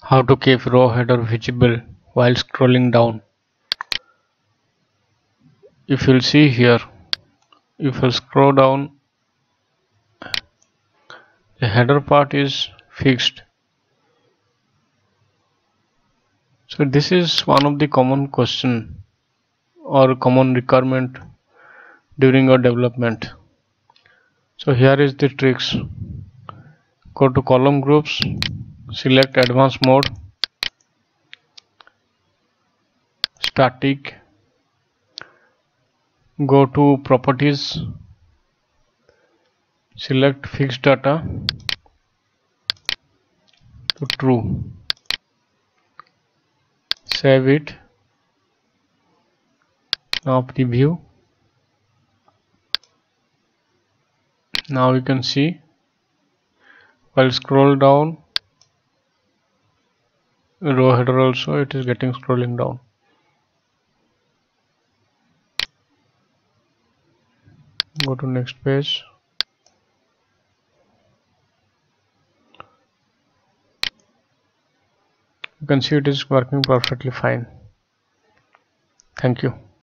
How to keep row header visible while scrolling down. If you'll see here, if you scroll down, the header part is fixed. So this is one of the common question or common requirement during your development. So here is the tricks. Go to column groups, select advanced mode, static, go to properties, select fixed data to true, save it. Now preview. Now you can see while scroll down, row header also it is getting scrolling down. Go to next page. You can see it is working perfectly fine. Thank you.